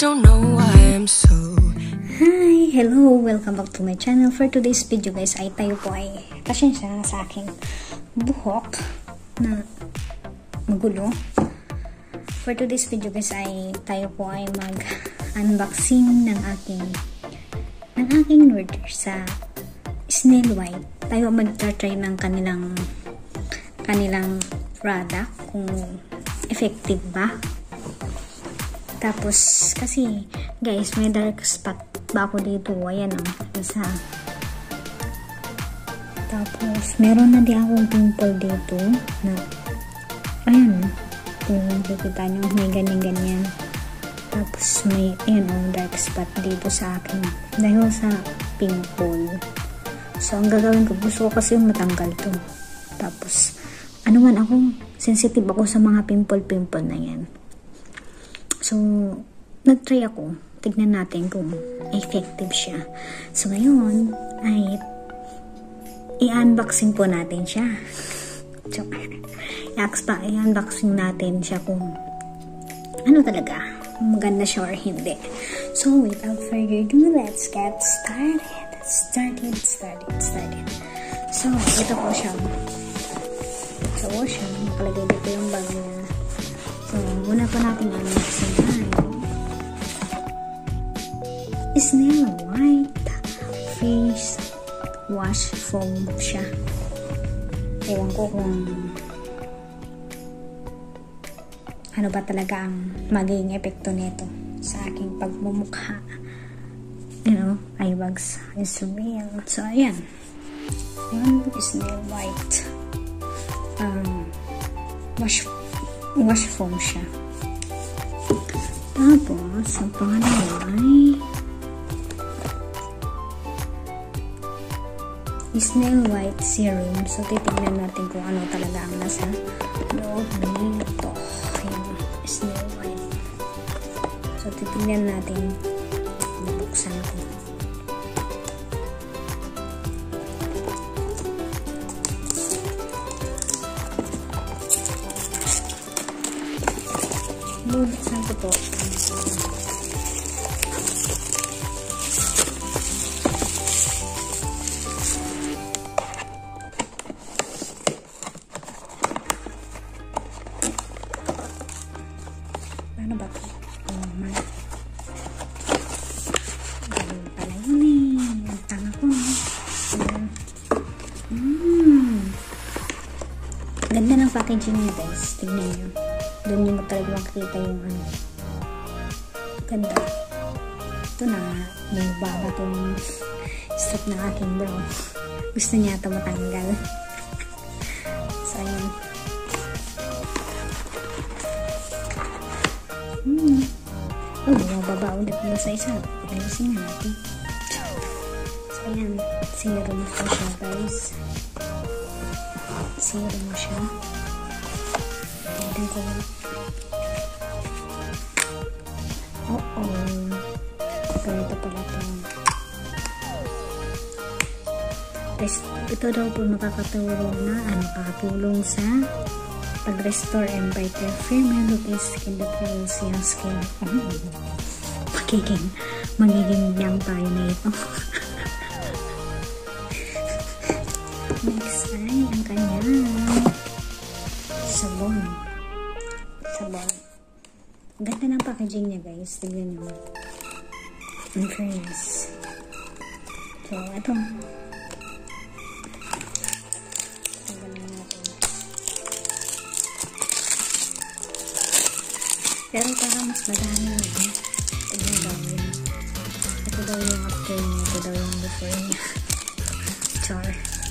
don't know why I'm so... Hi! Hello! Welcome back to my channel. For today's video guys ay tayo po ay pasensya sa aking buhok na magulo. For today's video guys ay tayo po ay mag-unboxing ng aking order sa Snail White. Tayo mag-try ng kanilang product kung effective ba. Tapos, kasi, guys, may dark spot ba ako dito? Ayan o, isa. Tapos, meron na di akong pimple dito na, ayan o, kung nakikita nyo, may ganyan-ganyan. Tapos, may, ayan o, dark spot dito sa akin. Dahil sa pimple. So, ang gagawin ko, gusto ko kasi matanggal to. Tapos, ano man ako, sensitive ako sa mga pimple-pimple na yan. So, nag-try ako. Tignan natin kung effective siya. So, ngayon, ay i-unboxing po natin siya. I-unboxing natin siya kung ano talaga, maganda siya or hindi. So, without further ado, let's get started. Started. So, ito po siya. So, siya. Nakalagay dito yung bag niya. So, muna po natin unboxing Snail White face wash foam siya. Ewan ko kung ano ba talaga ang magiging epekto nito sa aking pagmumukha. You know, eye bags is real. So, ayan. Yan, Snail White wash foam siya. Tapos, ang pangalawa ay Snail White serum. So, titignan natin kung ano talaga ang nasa loob nito. Ayan, Snail White. So, titignan natin. Nabuksan ko. Bubuksan ko po. Ano ba ito? Ganun pala yun eh. Ang tanga ko no. Ganda ng packaging niya guys. Tignan nyo. Doon nyo talaga makikita yung ano. Ganda. Ito na. Bumaba itong strap ng aking bro. Gusto niya ito matanggal. So, ayun. Oh, bumababa ulit mo sa isa. Ayusin nga natin. So, ayan. Serum mo siya guys. Serum mo siya. Tignan ko. Ganito pala ito. Ito daw po makakatulong sa pag-restore and brighter firm look is skin that feels yung skin. Magiging young tayo na ito. Next ay ang kanyang sabon. Ganda ng packaging niya guys. Tignan nyo. In fairness. So, ito. Tanggalin natin. Pero para mas madami ito. Tignan daw yun. Ito daw yung after niya. Ito daw yung before niya. Char.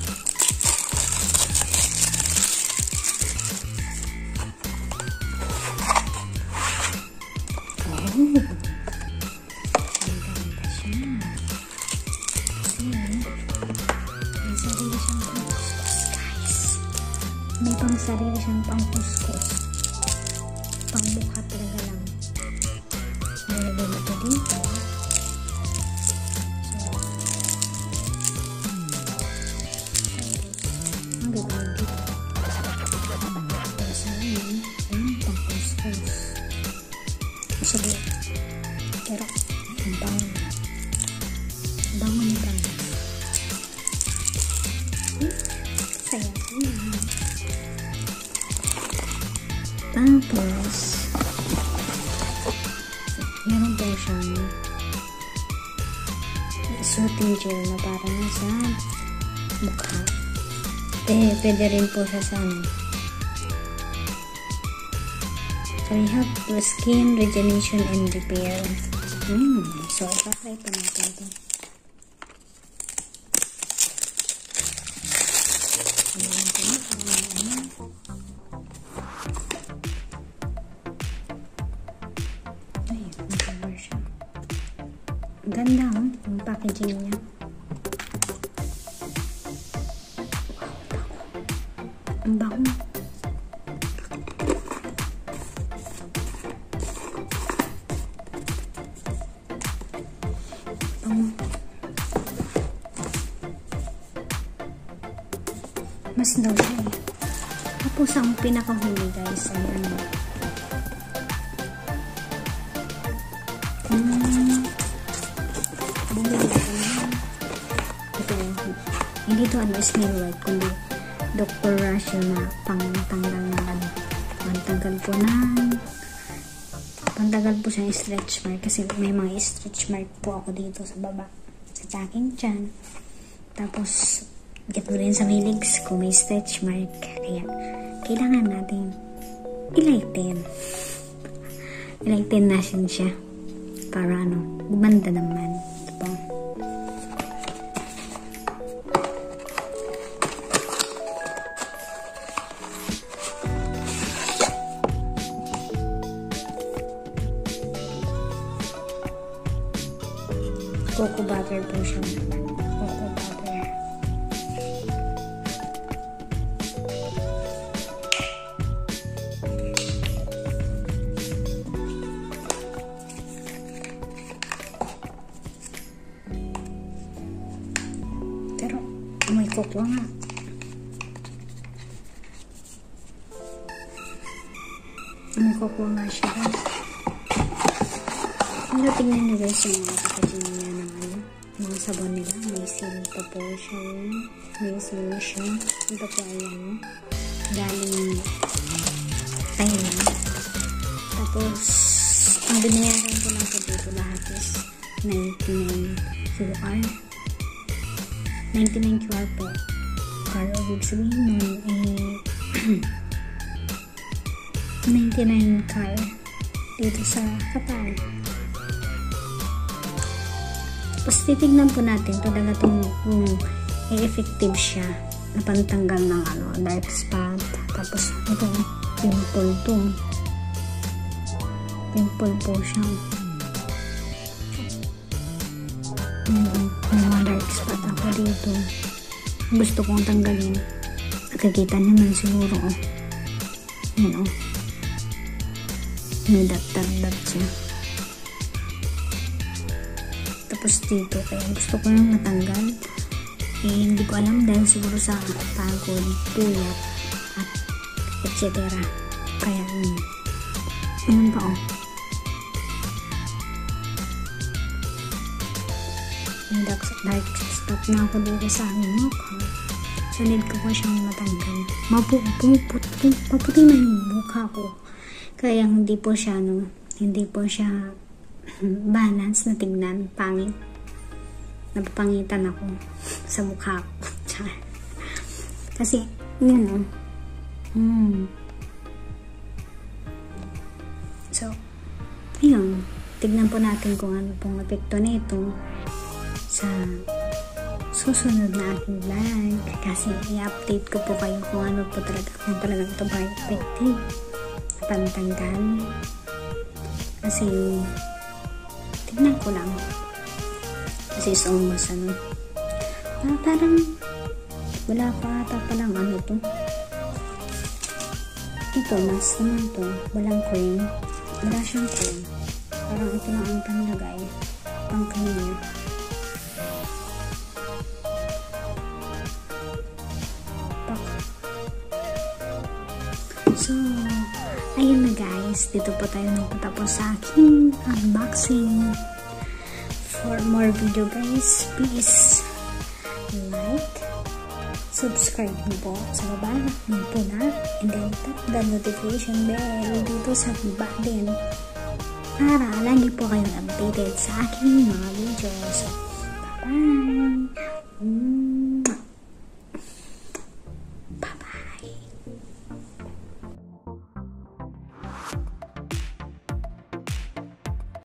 Ang ganda siya. Kasi, may sarili siyang pangkuskus, guys. May pang sarili siyang pangkuskus. Pangmukha talaga lang. Nalagay na ito dito. So, ang gagawin dito. Sa ngayon, ayun, pangkuskus. Sige. Kaya, tapos, meron po siyang soothing gel na para sa mukha. Pwede rin po siya sa ano. So, we have the skin rejuvenation and repair. So, ipatry pa natin ito. Ay, mag-cover siya. Ang ganda, yung packaging niya. Ang bango. Mas daw siya eh. Tapos ang pinakahuli guys ay ano. Bumili ko na. Ito. Hindi ito ano Skin White kundi Dr. Rachel na pangtanggal na ano. Pantanggal po siya yung stretch mark kasi may mga stretch mark po ako dito sa baba. Sa aking tiyan. Tapos dito rin sa may legs ko may stretch mark. Kaya, kailangan natin i-lighten. I-lighten natin siya. Para ano, gumanda naman. Ito po. Cocoa butter po siya. Cocoa butter. Pero, may cocoa nga. May cocoa nga siya guys. Pero tingnan nyo guys yung mga packaging niya ng ano, mga sabon nila. May seal pa po siya. May seal siya. Ito po ayan. Galing Thailand. Tapos, ang binayaran ko lang po dito lahat is 99 QR. 99 QR po. Para ibig sabihin nun eh 99 car dito sa Qatar. Tapos titignan po natin talaga itong effective siya na pantanggal ng ano, dark spot. Tapos ito, pimple to. Pimple po siya. May mga dark spot ako dito. Gusto kong tanggalin. Nakikita naman siguro oh. Yan oh. May dot siya. Tapos dito, kaya gusto ko yung matanggal. Eh, hindi ko alam dahil siguro sa pagod, puyat, at etc. Kaya, yun pa oh. May dark spot na ako dito sa aking mukha. So, need ko po siyang matanggal. Maputi na yung mukha ko. Kaya hindi po siya, no, hindi po siya balance na tignan, pangit. Napapangitan ako sa mukha ko. Kasi, yun, So, ayun. Tignan po natin kung ano pong epekto nito sa susunod na aking vlog. Kasi, i-update ko po kayo kung ano po talaga, kung talagang ito ba effective. Pantanggal. Kasi, tignan ko lang. Kasi it's almost ano. Parang wala pa ata palang ano to. Ito, mask naman to. Walang cream. Wala siyang cream. Parang ito lang ang panlagay. Pang cream. So, ayun na guys. Dito po tayo nagtatapos sa aking unboxing. For more video guys, please like, subscribe niyo po sa baba ng pula and then tap the notification bell dito sa baba din para lagi po kayong updated sa aking mga videos. So, bye-bye!